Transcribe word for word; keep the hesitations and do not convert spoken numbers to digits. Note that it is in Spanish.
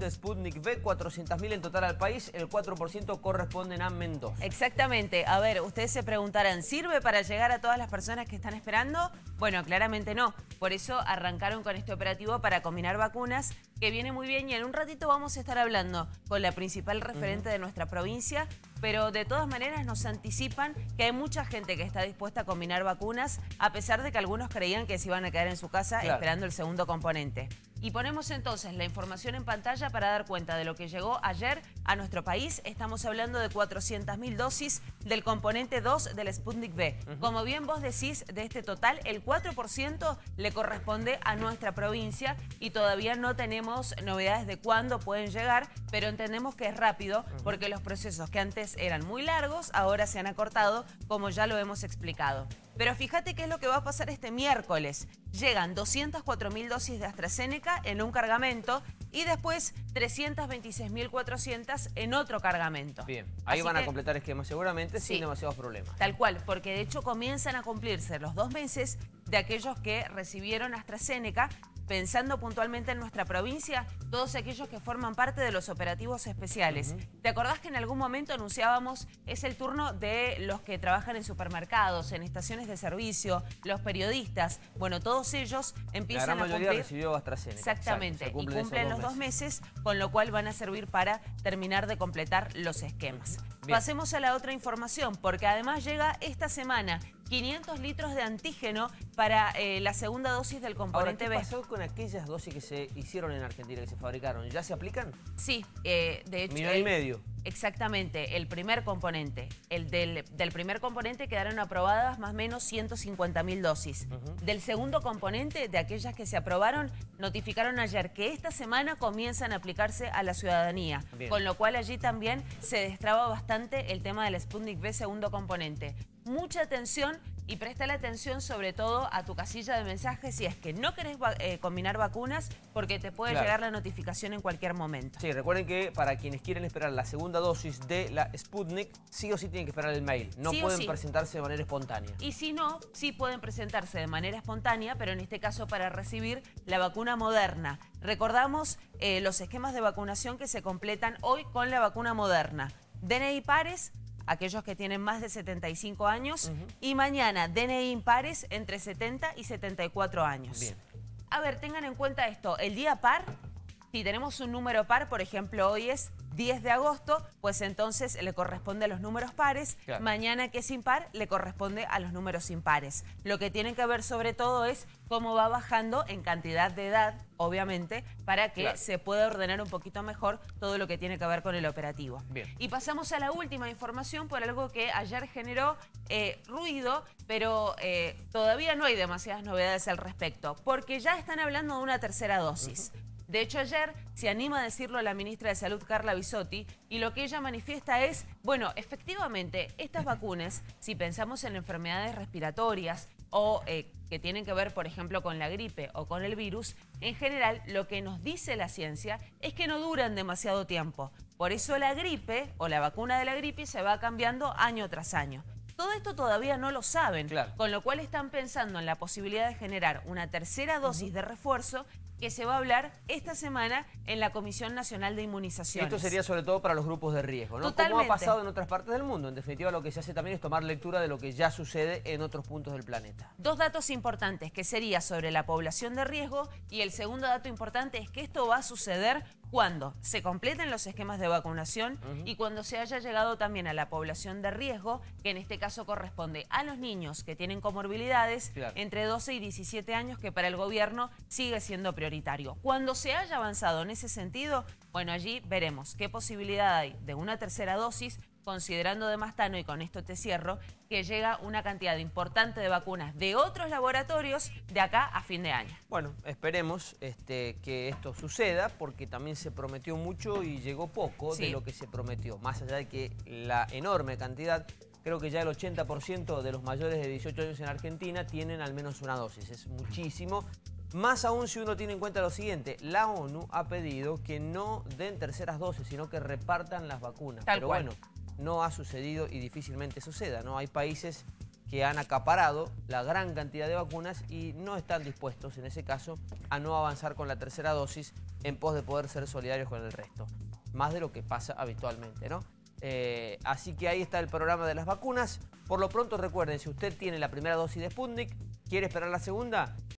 de Sputnik V, cuatrocientos mil en total al país, el cuatro por ciento corresponden a Mendoza. Exactamente. A ver, ustedes se preguntarán, ¿sirve para llegar a todas las personas que están esperando? Bueno, claramente no. Por eso arrancaron con este operativo para combinar vacunas, que viene muy bien, y en un ratito vamos a estar hablando con la principal referente uh-huh. de nuestra provincia, pero de todas maneras nos anticipan que hay mucha gente que está dispuesta a combinar vacunas, a pesar de que algunos creían que se iban a quedar en su casa claro. esperando el segundo componente. Y ponemos entonces la información en pantalla para dar cuenta de lo que llegó ayer a nuestro país. Estamos hablando de cuatrocientas mil dosis del componente dos del Sputnik V. Uh-huh. Como bien vos decís, de este total, el cuatro por ciento le corresponde a nuestra provincia y todavía no tenemos novedades de cuándo pueden llegar, pero entendemos que es rápido uh-huh. porque los procesos que antes eran muy largos ahora se han acortado, como ya lo hemos explicado. Pero fíjate qué es lo que va a pasar este miércoles. Llegan doscientas cuatro mil dosis de AstraZeneca en un cargamento y después trescientas veintiséis mil cuatrocientas en otro cargamento. Bien, ahí Así van que, a completar esquemas seguramente sí, sin demasiados problemas. Tal cual, porque de hecho comienzan a cumplirse los dos meses de aquellos que recibieron AstraZeneca, pensando puntualmente en nuestra provincia, todos aquellos que forman parte de los operativos especiales. Uh-huh. ¿Te acordás que en algún momento anunciábamos es el turno de los que trabajan en supermercados, en estaciones de servicio, los periodistas? Bueno, todos ellos empiezan a cumplir. La mayoría recibió AstraZeneca. Exactamente, Exacto, y cumplen los dos meses, con lo cual van a servir para terminar de completar los esquemas. Bien. Pasemos a la otra información, porque además llega esta semana quinientos litros de antígeno para eh, la segunda dosis del componente Ahora, ¿qué B. pasó con aquellas dosis que se hicieron en Argentina, que se fabricaron? ¿Ya se aplican? Sí, eh, de hecho... Millón y medio. Exactamente, el primer componente. El del, del primer componente quedaron aprobadas más o menos ciento cincuenta mil dosis. Uh-huh. Del segundo componente, de aquellas que se aprobaron, notificaron ayer que esta semana comienzan a aplicarse a la ciudadanía. Bien. Con lo cual allí también se destraba bastante el tema del Sputnik V segundo componente. Mucha atención y presta la atención sobre todo a tu casilla de mensajes si es que no querés eh, combinar vacunas, porque te puede claro. llegar la notificación en cualquier momento. Sí, recuerden que para quienes quieren esperar la segunda dosis de la Sputnik, sí o sí tienen que esperar el mail. No sí pueden sí. presentarse de manera espontánea. Y si no, sí pueden presentarse de manera espontánea, pero en este caso para recibir la vacuna Moderna. Recordamos eh, los esquemas de vacunación que se completan hoy con la vacuna Moderna. D N I pares, aquellos que tienen más de setenta y cinco años, uh-huh. y mañana D N I impares entre setenta y setenta y cuatro años. Bien. A ver, tengan en cuenta esto, el día par, si tenemos un número par, por ejemplo, hoy es diez de agosto, pues entonces le corresponde a los números pares. Claro. Mañana, que es impar, le corresponde a los números impares. Lo que tienen que ver sobre todo es cómo va bajando en cantidad de edad, obviamente, para que claro. se pueda ordenar un poquito mejor todo lo que tiene que ver con el operativo. Bien. Y pasamos a la última información por algo que ayer generó eh, ruido, pero eh, todavía no hay demasiadas novedades al respecto, porque ya están hablando de una tercera dosis. Uh-huh. De hecho, ayer se anima a decirlo la ministra de Salud, Carla Bisotti, y lo que ella manifiesta es, bueno, efectivamente, estas vacunas, si pensamos en enfermedades respiratorias o eh, que tienen que ver, por ejemplo, con la gripe o con el virus, en general, lo que nos dice la ciencia es que no duran demasiado tiempo. Por eso la gripe o la vacuna de la gripe se va cambiando año tras año. Todo esto todavía no lo saben, claro. con lo cual están pensando en la posibilidad de generar una tercera dosis uh-huh. de refuerzo que se va a hablar esta semana en la Comisión Nacional de Inmunizaciones. Esto sería sobre todo para los grupos de riesgo, ¿no? Totalmente. Como ha pasado en otras partes del mundo. En definitiva, lo que se hace también es tomar lectura de lo que ya sucede en otros puntos del planeta. Dos datos importantes, que sería sobre la población de riesgo, y el segundo dato importante es que esto va a suceder cuando se completen los esquemas de vacunación uh-huh. y cuando se haya llegado también a la población de riesgo, que en este caso corresponde a los niños que tienen comorbilidades claro. entre doce y diecisiete años, que para el gobierno sigue siendo prioritario. Cuando se haya avanzado en ese sentido, bueno, allí veremos qué posibilidad hay de una tercera dosis, considerando además, Tano, y con esto te cierro, que llega una cantidad importante de vacunas de otros laboratorios de acá a fin de año. Bueno, esperemos este, que esto suceda, porque también se prometió mucho y llegó poco sí. de lo que se prometió. Más allá de que la enorme cantidad, creo que ya el ochenta por ciento de los mayores de dieciocho años en Argentina tienen al menos una dosis. Es muchísimo. Más aún si uno tiene en cuenta lo siguiente, la ONU ha pedido que no den terceras dosis, sino que repartan las vacunas. Tal Pero cual. bueno, no ha sucedido y difícilmente suceda, ¿no? Hay países que han acaparado la gran cantidad de vacunas y no están dispuestos, en ese caso, a no avanzar con la tercera dosis en pos de poder ser solidarios con el resto. Más de lo que pasa habitualmente, ¿no? Eh, así que ahí está el programa de las vacunas. Por lo pronto recuerden, si usted tiene la primera dosis de Sputnik, quiere esperar la segunda,